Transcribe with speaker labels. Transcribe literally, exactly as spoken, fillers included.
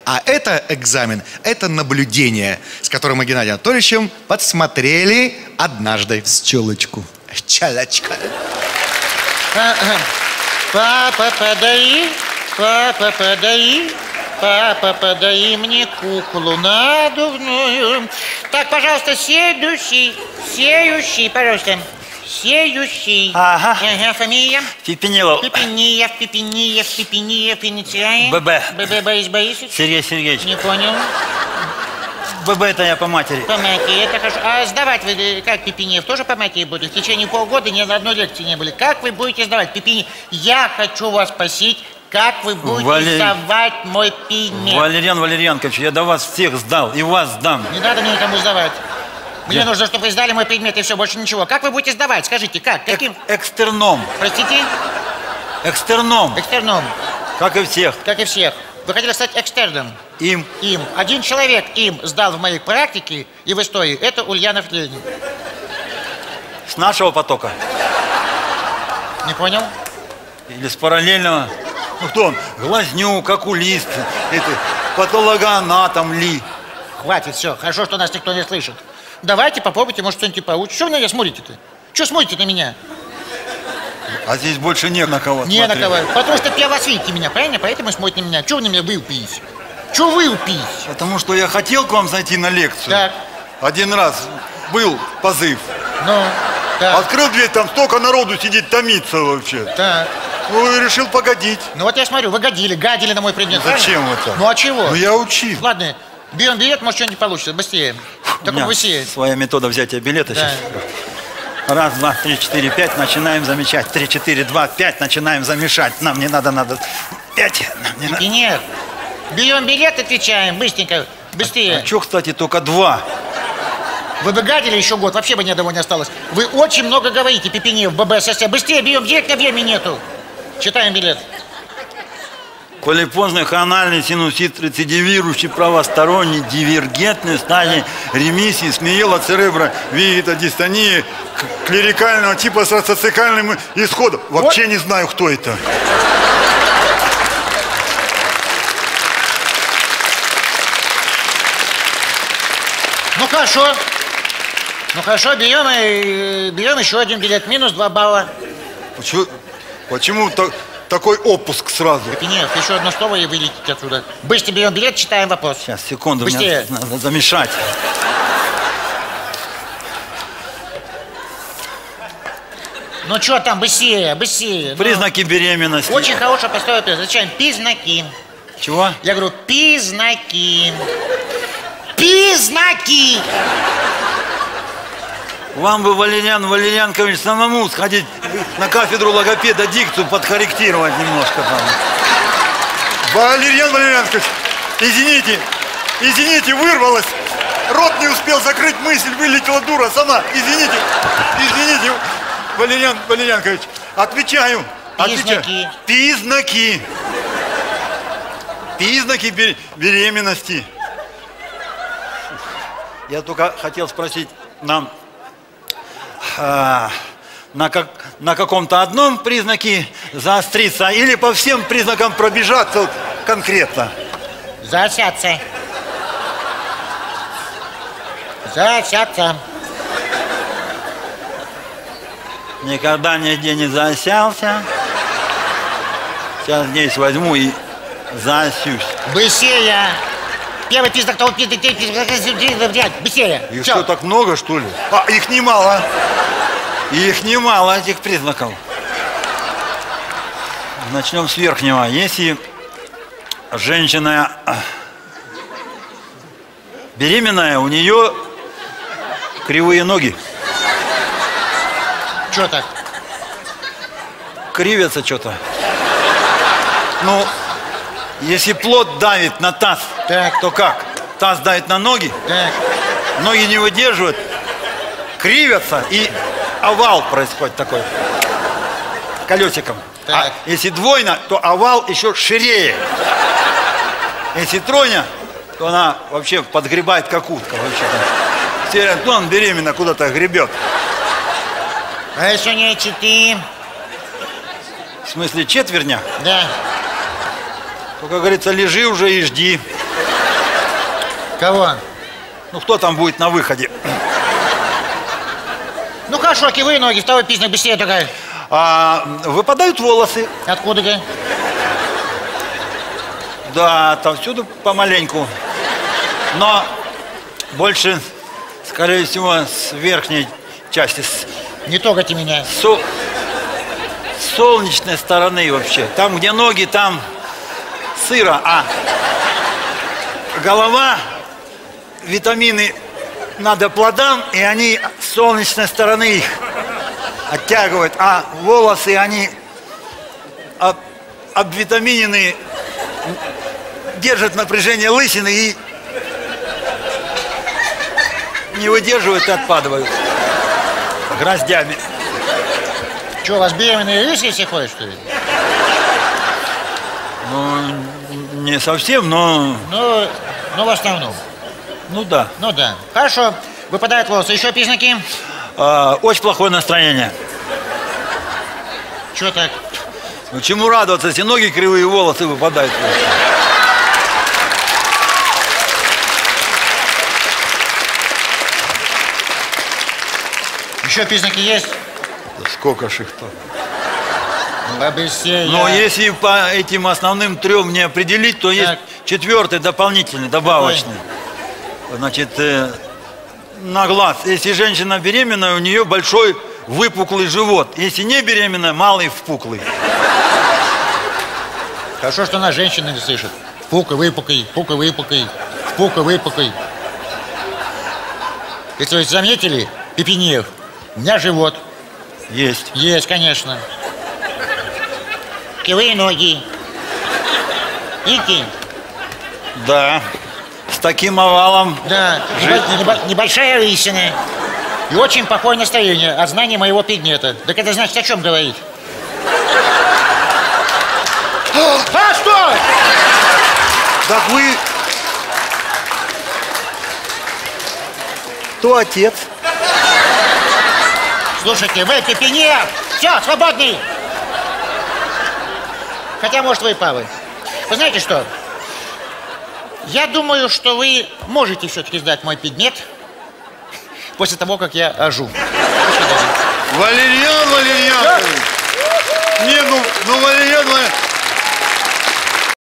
Speaker 1: А это экзамен, это наблюдение, с которым мы Геннадием Анатольевичем подсмотрели однажды.
Speaker 2: С челочку.
Speaker 1: Челочка.
Speaker 3: Папа, подай, папа, подай, папа, подай мне куклу надувную. Так, пожалуйста, следующий, следующий, пожалуйста. Сеющий.
Speaker 4: Ага.
Speaker 3: Ага, фамилия?
Speaker 4: Пипенилов.
Speaker 3: Пипениев, Пипениев, Пипениев, инициаем.
Speaker 4: ББ.
Speaker 3: ББ Борис Борисович.
Speaker 4: Сергей Сергеевич.
Speaker 3: Не понял.
Speaker 4: ББ это я по матери.
Speaker 3: По матери, это хорошо. А сдавать вы как Пипениев тоже по матери будете? В течение полгода ни на одной лекции не были. Как вы будете сдавать Пипениев? Я хочу вас спросить, как вы будете
Speaker 4: Валер...
Speaker 3: сдавать мой пимет?
Speaker 4: Валерьян Валерьянкович, я до вас всех сдал, и вас сдам.
Speaker 3: Не надо мне никому сдавать. Мне
Speaker 4: Я...
Speaker 3: нужно, чтобы вы сдали мой предмет, и все, больше ничего. Как вы будете сдавать? Скажите, как? Каким?
Speaker 4: Эк экстерном.
Speaker 3: Простите?
Speaker 4: Экстерном.
Speaker 3: Экстерном.
Speaker 4: Как и всех.
Speaker 3: Как и всех. Вы хотели стать экстерном?
Speaker 4: Им.
Speaker 3: Им. Один человек им сдал в моей практике и в истории. Это Ульянов Ленин.
Speaker 4: С нашего потока.
Speaker 3: Не понял?
Speaker 4: Или с параллельного. Ну кто он? Глазнюк, окулист, это, патологоанатом ли.
Speaker 3: Хватит, все. Хорошо, что нас никто не слышит. Давайте попробуйте, может, что-нибудь получится. Что вы на меня смотрите-то? Что смотрите на меня?
Speaker 4: А здесь больше нет на кого
Speaker 3: Не
Speaker 4: смотреть.
Speaker 3: на кого. Потому что первый раз видите меня, правильно? Поэтому смотрите на меня. Чего вы на меня вылупились? Чего вылупились?
Speaker 4: Потому что я хотел к вам зайти на лекцию.
Speaker 3: Так.
Speaker 4: Один раз был позыв.
Speaker 3: Ну, так.
Speaker 4: Открыл дверь, там столько народу сидит, томится вообще.
Speaker 3: Так.
Speaker 4: Ну и решил погодить.
Speaker 3: Ну вот я смотрю, вы годили, гадили на мой предмет.
Speaker 4: Ну, зачем
Speaker 3: правильно?
Speaker 4: это?
Speaker 3: Ну а чего?
Speaker 4: Ну я учил.
Speaker 3: Ладно, берем билет, может, что-нибудь получится. Быстрее. Только быстрее.
Speaker 4: Своя метода взятия билета
Speaker 3: Да.
Speaker 4: сейчас. Раз, два, три, четыре, пять, начинаем замечать. Три, четыре, два, пять, начинаем замешать. Нам не надо, надо. Пять. Нам не надо.
Speaker 3: И нет. Берем билет, отвечаем. Быстренько. Быстрее.
Speaker 4: А что, кстати, только два?
Speaker 3: Вы бы гадили еще год, вообще бы ни одного не осталось. Вы очень много говорите, Пипениев, ББСС. Быстрее берем, директно времени нету. Читаем билет.
Speaker 4: Полипозный хрональный синусит рецидивирующий правосторонний дивергентный стадии ремиссии смеела церебра вигитодистонии клерикального типа с рацицикальным исходом. Вообще вот. Не знаю, кто это.
Speaker 3: Ну хорошо. Ну хорошо, берем, и, берем еще один билет. Минус два балла.
Speaker 4: Почему, почему так, такой опуск сразу?
Speaker 3: Пипениев, еще одно слово и вылетите отсюда. Быстро берем билет, читаем вопрос.
Speaker 4: Сейчас, секунду,
Speaker 3: быстрее.
Speaker 4: Мне надо замешать.
Speaker 3: Ну что там, быстрее, быстрее.
Speaker 4: Признаки
Speaker 3: ну.
Speaker 4: беременности.
Speaker 3: Очень хорошая простая вопрос. Зачем? Признаки.
Speaker 4: Чего?
Speaker 3: Я говорю, признаки. Признаки!
Speaker 4: Вам бы, Валерьян Валерьянкович, самому сходить на кафедру логопеда, дикцию подкорректировать немножко там. Валерьян Валерьянкович, извините, извините, вырвалась. Рот не успел закрыть, мысль вылетела дура сама. Извините, извините, Валерьян Валерьянкович, отвечаю. Отвечаю.
Speaker 3: Признаки.
Speaker 4: Признаки. Признаки беременности. Я только хотел спросить, нам а, на, как, на каком-то одном признаке заостриться или по всем признакам пробежаться конкретно?
Speaker 3: Заосяться. Заосяться.
Speaker 4: Никогда нигде не заосялся. Сейчас здесь возьму и заосюсь.
Speaker 3: Быстрее. Первый признак того, быстрее.
Speaker 4: Их что, так много, что ли? А, их немало. Их немало, этих признаков. Начнем с верхнего. Если женщина беременная, у нее кривые ноги.
Speaker 3: Что так?
Speaker 4: Кривятся что-то. Ну, если плод давит на таз,
Speaker 3: так.
Speaker 4: то как? Таз давит на ноги,
Speaker 3: так.
Speaker 4: ноги не выдерживают, кривятся, и овал происходит такой, колесиком.
Speaker 3: Так.
Speaker 4: А если двойно, то овал еще ширее. Если тройня, то она вообще подгребает как утка. Вообще. Ну, он беременна, куда-то гребет.
Speaker 3: А еще не четыре.
Speaker 4: В смысле четверня?
Speaker 3: Да.
Speaker 4: То, как говорится, лежи уже и жди.
Speaker 3: Кого?
Speaker 4: Ну, кто там будет на выходе?
Speaker 3: Ну хорошо, кивые ноги, второй писнок быстрее только.
Speaker 4: А, выпадают волосы.
Speaker 3: Откуда-ка?
Speaker 4: Да, отовсюду помаленьку. Но больше, скорее всего, с верхней части. С,
Speaker 3: Не трогайте меня.
Speaker 4: со- с солнечной стороны вообще. Там, где ноги, там сыро, а голова, витамины надо плодам, и они с солнечной стороны их оттягивают. А волосы, они об, обвитаминены, держат напряжение лысины и не выдерживают и отпадывают гроздями.
Speaker 3: Что, у вас беременные рыси все ходят, что ли?
Speaker 4: Ну, не совсем, но...
Speaker 3: Ну, ну, в основном.
Speaker 4: Ну да.
Speaker 3: Ну да. Хорошо. Выпадают волосы. Еще признаки?
Speaker 4: А, очень плохое настроение.
Speaker 3: Чего так?
Speaker 4: Ну, чему радоваться, если ноги кривые, волосы выпадают.
Speaker 3: Еще признаки есть?
Speaker 4: Да сколько ж их-то?
Speaker 3: Ну, обыстрее.
Speaker 4: Но если по этим основным трем не определить, то есть
Speaker 3: Так.
Speaker 4: четвертый дополнительный, добавочный. Значит, э, на глаз. Если женщина беременная, у нее большой выпуклый живот. Если не беременная, малый впуклый.
Speaker 3: Хорошо, что она женщина не слышит. Пука, выпукай, пука, выпукай, пука, выпукай. Если вы заметили, Пепеньев, у меня живот.
Speaker 4: Есть.
Speaker 3: Есть, конечно. Кривые ноги. Прикинь.
Speaker 4: Да. С таким овалом.
Speaker 3: Да,
Speaker 4: Жить
Speaker 3: небо-
Speaker 4: не
Speaker 3: небо- небольшая лысина. И очень плохое настроение от знания моего предмета. Так это значит о чем говорить? А, что?
Speaker 4: Так вы... Кто отец?
Speaker 3: Слушайте, вы Пепеньев! Все, свободный! Хотя, может, вы и правы. Вы знаете что? Я думаю, что вы можете все-таки сдать мой предмет после того, как я ожу.
Speaker 4: Валерьян Валерьянович! Не, ну, ну Валерьян Валерьянович,